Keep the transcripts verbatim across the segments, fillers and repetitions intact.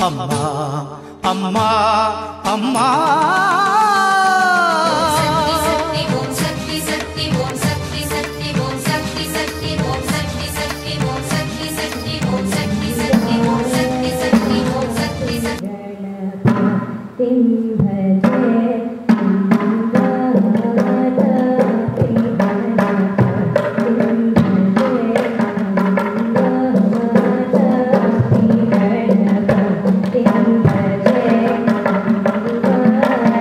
அம்மா அம்மா அம்மா Thank you.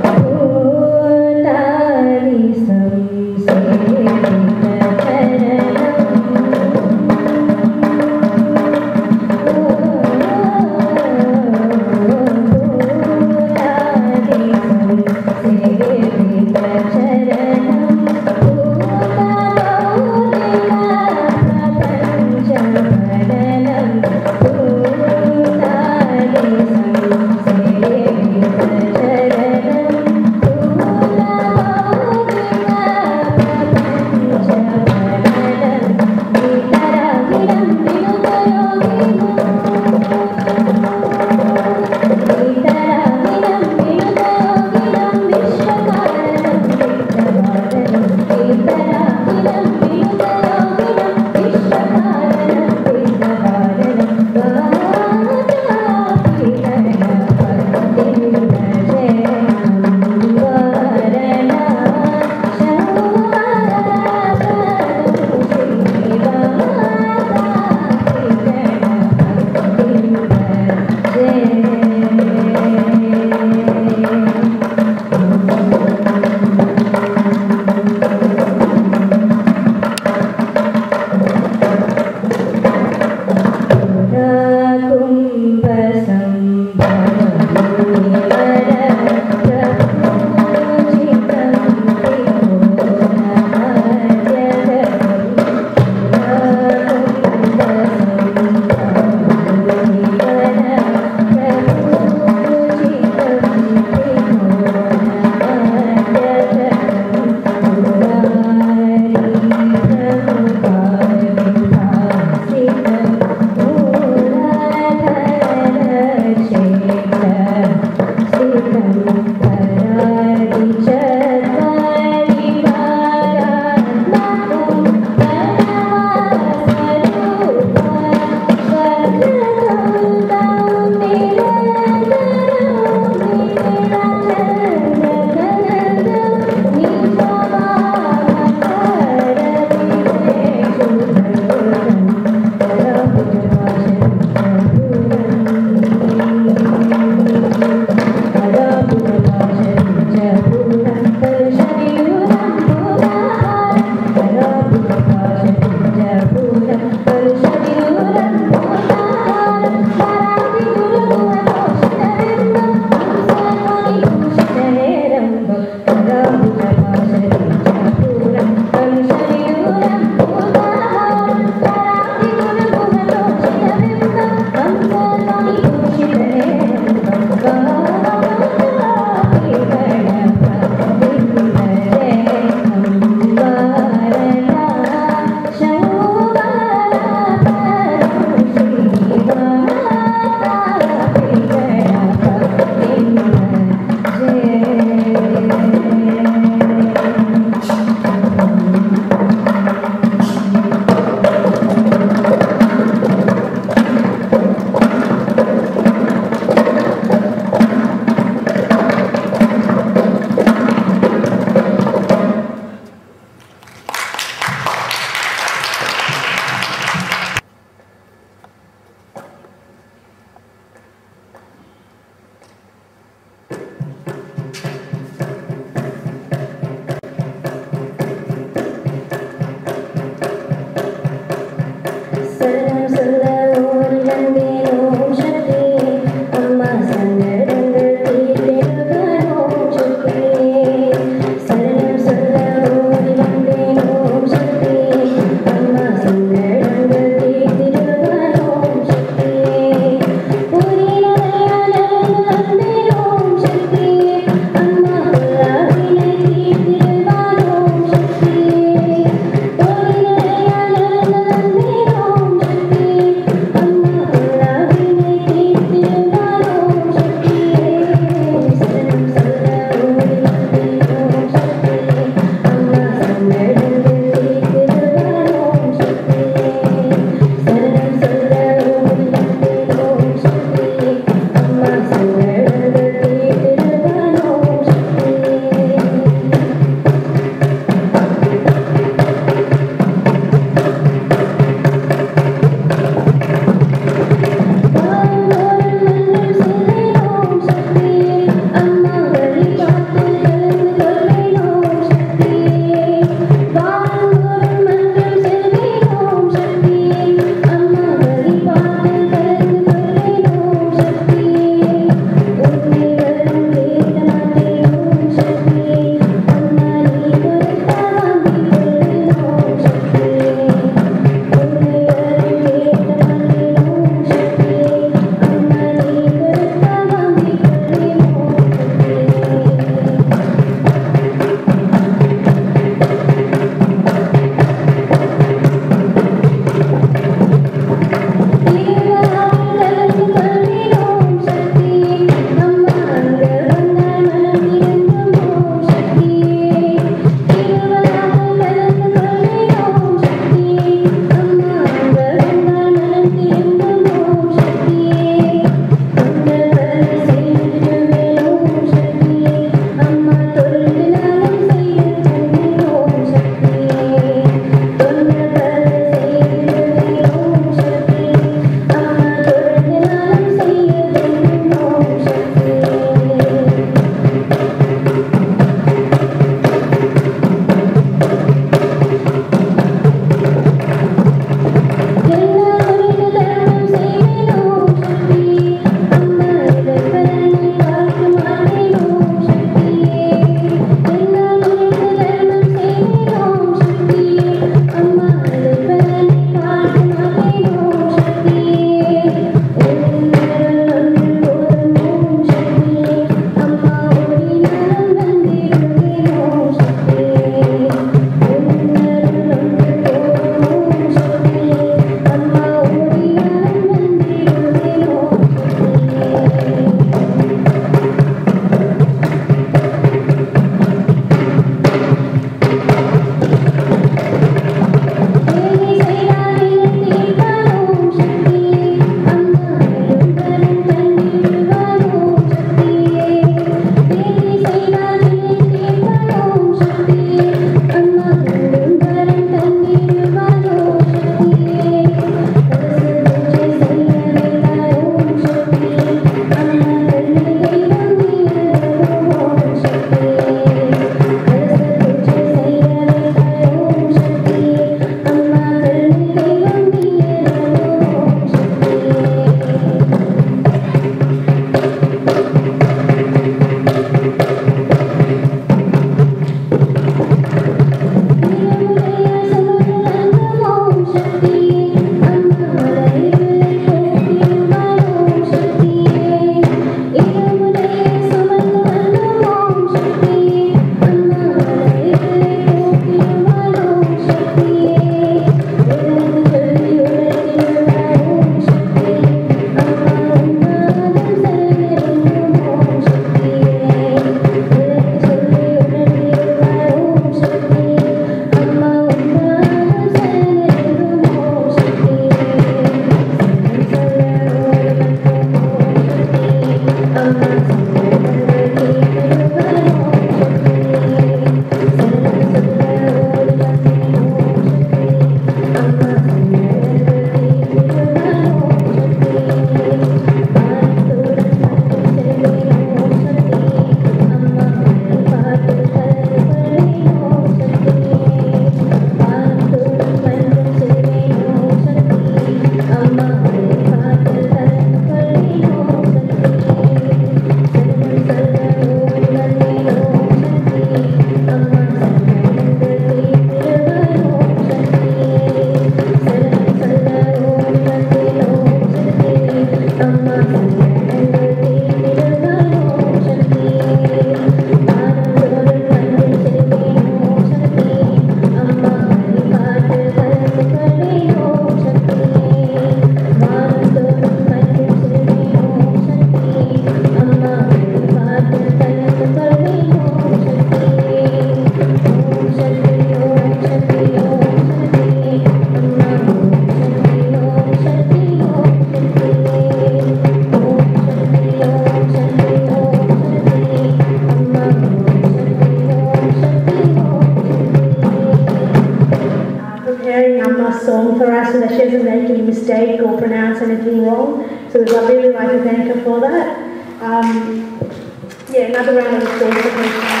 Song for us so that she doesn't make any mistake or pronounce anything wrong. So we'd really like to thank her for that. Um, yeah, another round of applause for her.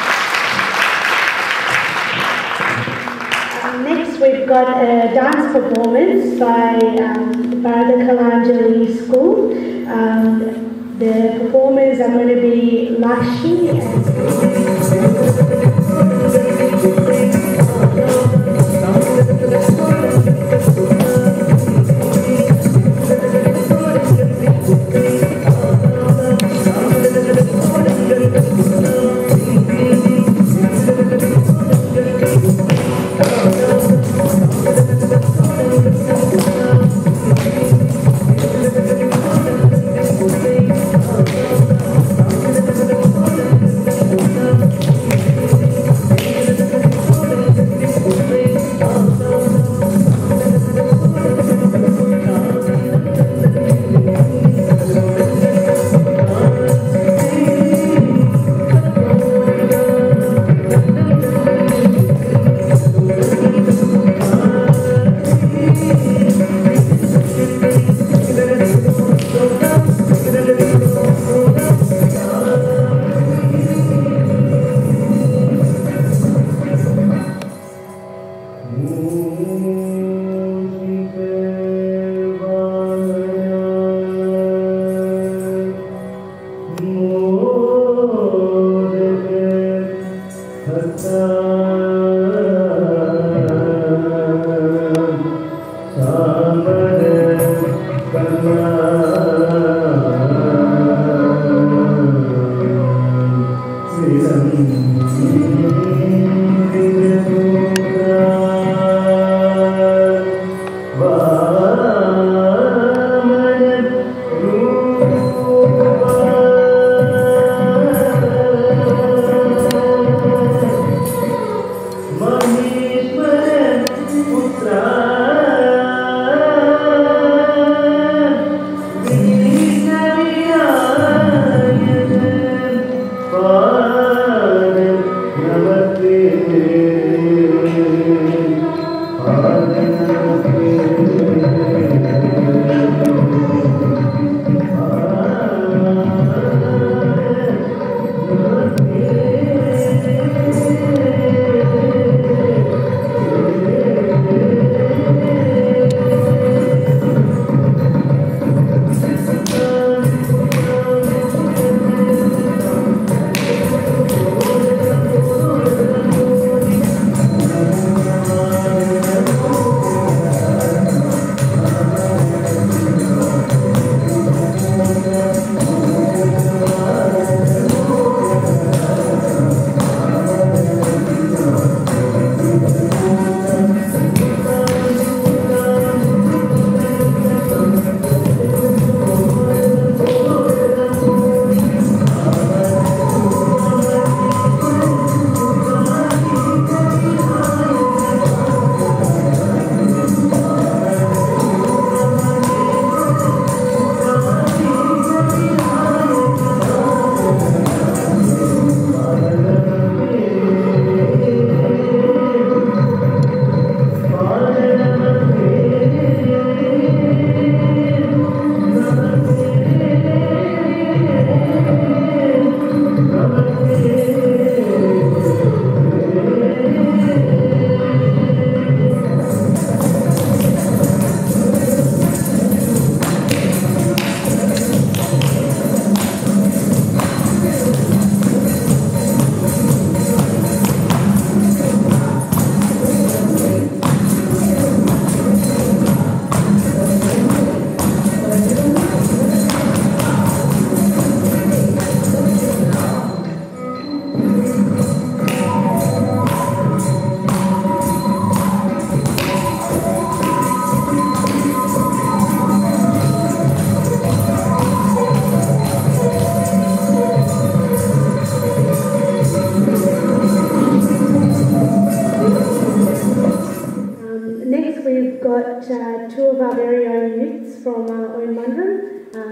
Um, next we've got a dance performance by um, Bharata Kalanjali School. Um, the performers are going to be Lakshmi and Putra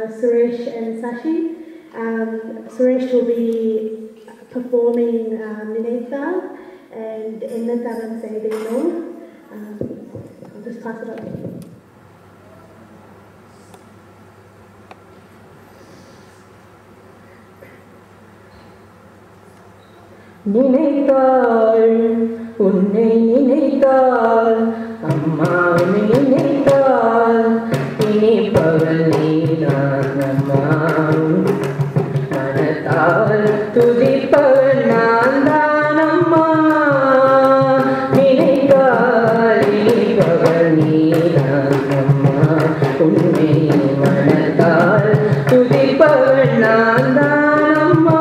Suresh and Sashi. Um, Suresh will be performing um, Ninetha and Ennatharam Seideno. Um, I'll just pass it on. நினைத்தாள் உன்னை நினைத்தாள் அம்மா உன்னை நினைத்தாள் இனிப்பவள் நீதான் அம்மா மனத்தாள் துதிப்பவள் நான் தான் அம்மா நினைத்தாள் இனிப்பவள் நீதான் அம்மா உன்னை மனத்தாள் துதிப்பவள் நான் தான் அம்மா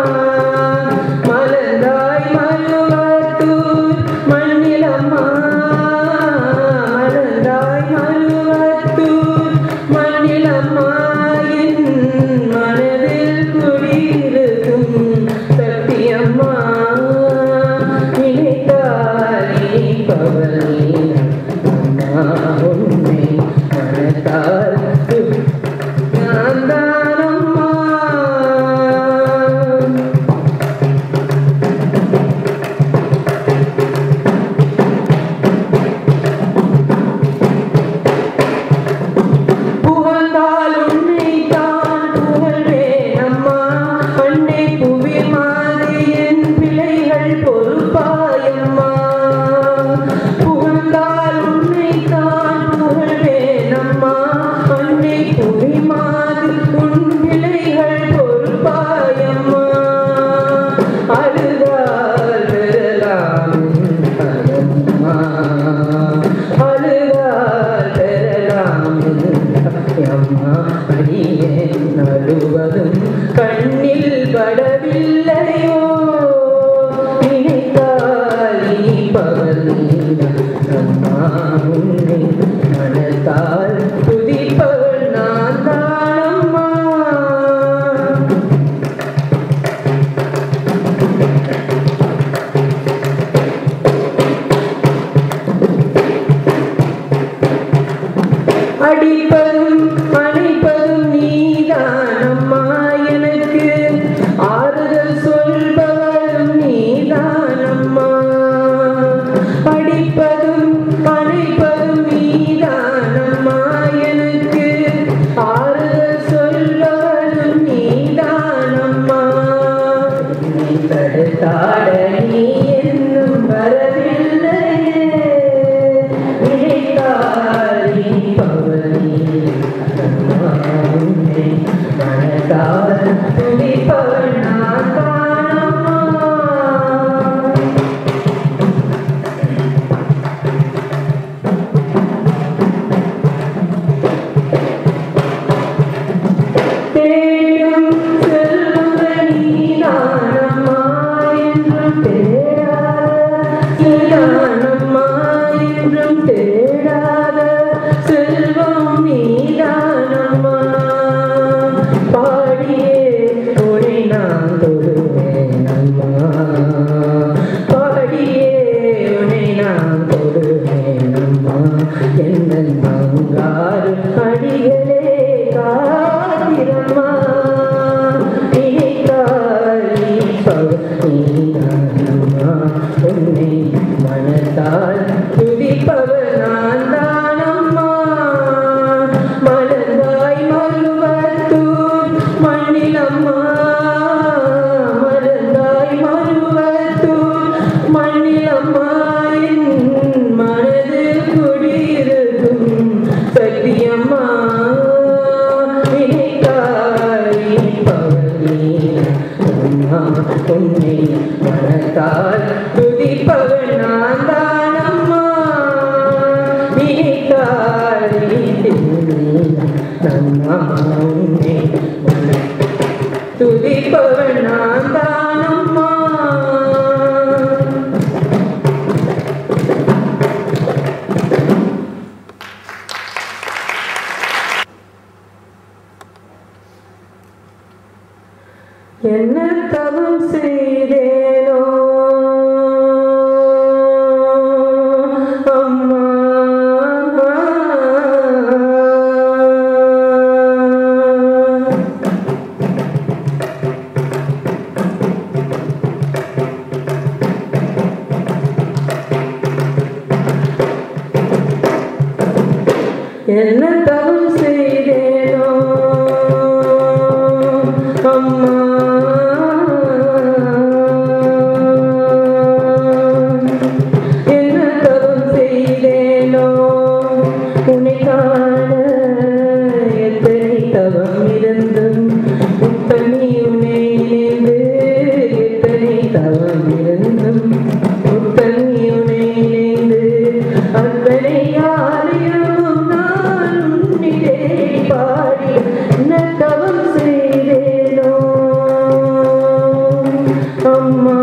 கண்ணில் படவில்லையோ நினைத்தால் இனிப்பவள் அம்மா உன்னை மனத்தால் துதிப்பவள் நான் தானம்மா அடிப்பதும் அணைப்பதும் நீதானம்மா எனக்கு ஆறுதல் சொல்பவளும் நீதானம்மா அடிப்பதும் அணைப்பதும் நீதானம்மா எனக்கு ஆறுதல் சொல்பவளும் நீதானம்மா நீ தடுத்தாட நீ என்னும் வரவில்லையே நினைத்தால் மனதால் துடிப்பவள் நான் தானம்மா தேடும் செல்வங்கள் நீதானம்மா என்றும் தேடாத நீதானம்மா என்றும் தேடாத செல்வம் நீதானம்மா பாடியே உன்னை நான் தொடுவேன் அம்மா பாடியே உன்னை நான் தொடுவேன் அம்மா என்னன் மங்காறு அடிகளே காத்திரம்மா நினைத்தால் நீதானம்மா உன்னை மனத்தால் துதிப்பவள் நான் தானம்மா மலர்ந்தாய் மருவத்தூர் மண்ணிலம்மா மலர்ந்தாய் மருவத்தூர் மண்ணிலம்மா என் மனது குடியிருக்கும் சத்தியம்மா நினைத்தாய் அம்மா உன்னை மனத்தால் துதிப்பவள் நான் தானம்மா நினைத்தால் அம்மா உன்னை துதிப்பவள் நான் தானம்மா என்ன தவம் செய்தேனோ அம்மா அம்மா என்ன தவம் செய்தேனோ உன்னை காண எத்தனை தவம் இருந்தும் உத்தமி உன்னை நினைந்து எத்தனை தவம் இருந்தும் உத்தமி உன்னை நினைந்து அத்தனை யாரையும் நான் உன்னிலே பாடி என்ன தவம் செய்தேனோ அம்மா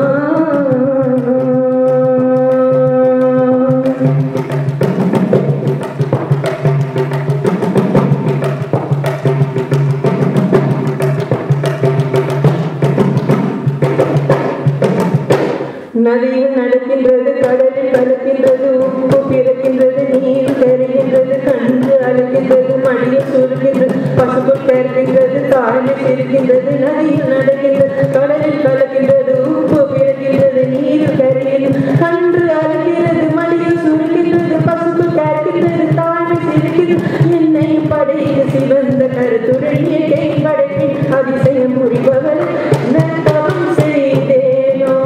நதியில் நடக்கின்றது கடலில் கலக்கின்றது உப்பு பிறக்கின்றது நீர் கருகின்றது கன்று அழுகின்றது மடியில் சுருக்கின்றது பசுக்குள் கருகின்றது தாழ்மை சிரிக்கின்றது நதியில் நடக்கின்றது கடலில் கலக்கின்றது உப்பு பிறக்கின்றது நீர் கருகின்றது கன்று அழுகிறது மடியில் சுருக்கின்றது பசுக்குள் கருகின்றது தாழ்மை சிரிக்கின்றது என்னை படையில் சிவந்த கருத்துடைய கை படைப்பின் அதிசயம் புரிபவர் தவம் செய்தேனோ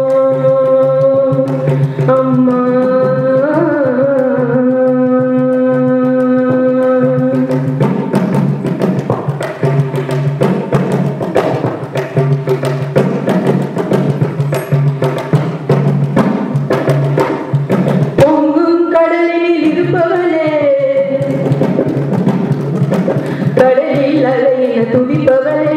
அம்மா பொங்கும் கடலில் இருப்பவளே கடலில் அலையின துடிப்பவளே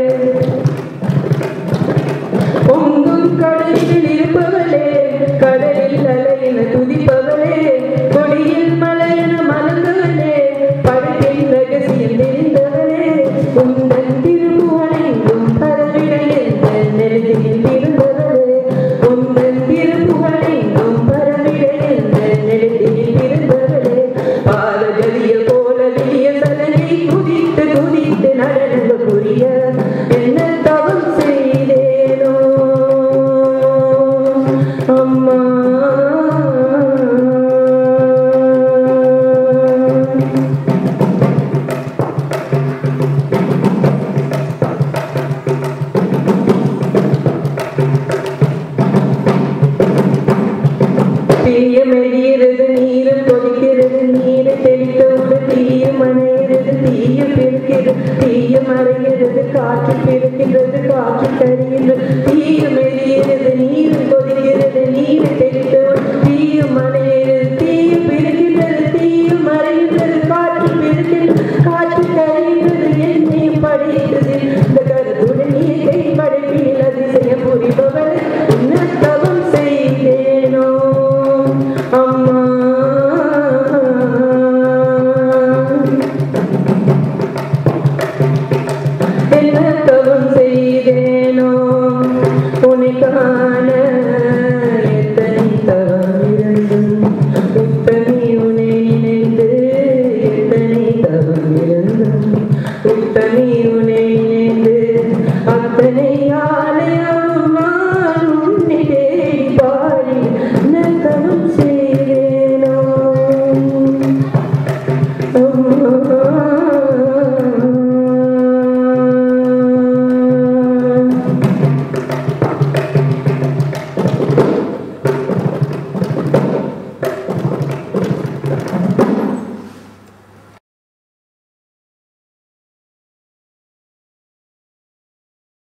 பொங்கும் கடலில் இருப்பவளே கடலில் அலையின துதிப்பவளே கொடியில் மலையின மலர்ந்தவளே படத்தில் ரகசியம் தெரிந்தவளே உந்தன் திருப்புகழையும் பரவிட என்ற நெருதியில் இருந்தவளே உந்தன் திருப்புகழையும் பரவிட என்ற நெருதியில் இருந்தவளே பாலகலிய போல வெளிய சலங்கை குதித்து குதித்து நடனங்க புரிய என்ன தவம் செய்தேனோ அம்மா தீயம் எரிகிறது நீரில் கொதிக்கிறது நீரை தெளித்தவுடன் தீயம் அணைகிறது தீயம் பெருக்கிறது தீயம் அறைகிறது காற்று பெருக்கின்றது காற்று கரிகின்றது தீயம் எரிகிறது நீரில் கொதிக்கிறது நீரை தெளித்தவுடன் தீயம் அணைகிறது தீயம் பெருக்கின்றது தீயம் அறைகிறது காற்று பெருக்கின்றது காற்று கரிகின்றது என்னை படைத்தது இந்த கருத்துடன் நீ கை படைப்பில் அதிசயம் புரிபவர் என்ன தவம் செய்தேனோ அம்மா என்ன தவம் செய்தேனோ உன்னை காண எத்தனை தவம் இருந்தும் உத்தமி உன்னை நினைந்து எத்தனை தவம் இருந்தும் உத்தமி